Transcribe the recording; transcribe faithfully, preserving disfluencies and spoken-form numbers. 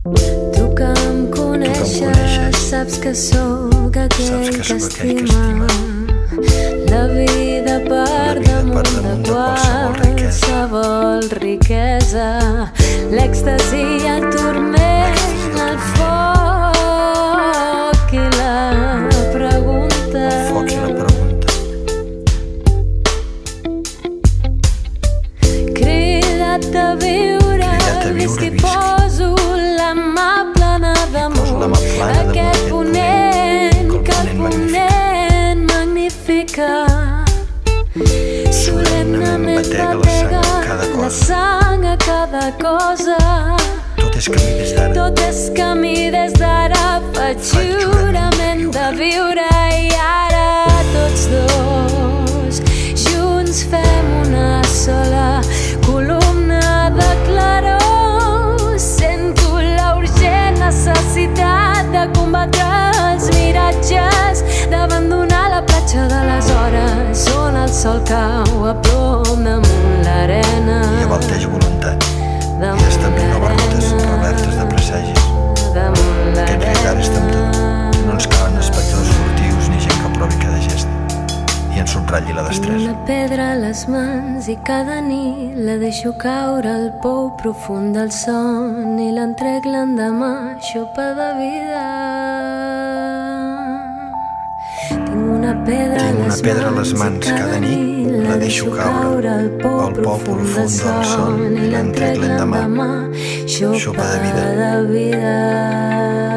Tu que em coneixes, saps que sóc aquell que estima la vida per damunt de qualsevol riquesa, l'èxtasi, el turment, el foc i la pregunta. Crida't de viure, visc i poso la mà plena d'amor, aquest ponent que el ponent magnifica. Solemnement batega la sang a cada cosa. Tot és camí des d'ara, faig jurament de viure. I ara tots dos junts fem una sola columna de claror. Sento la urgent necessitat de combatre els miratges, d'abandonar la platja de les hores on el sol cau a plom damunt l'arena. I abalteix voluntats i establir noves rutes revertes de presagis. Aquest regal és temptador. No ens calen espectadors furtius ni gent que provi cada gest i ens subratlli la destresa. Tinc una pedra a les mans i cada nit la deixo caure al pou profund del son i l'entrec l'endemà xopa de vida. Tinc una pedra a les mans, cada nit la deixo caure al pou profund del son i l'entrec l'endemà xopa de vida.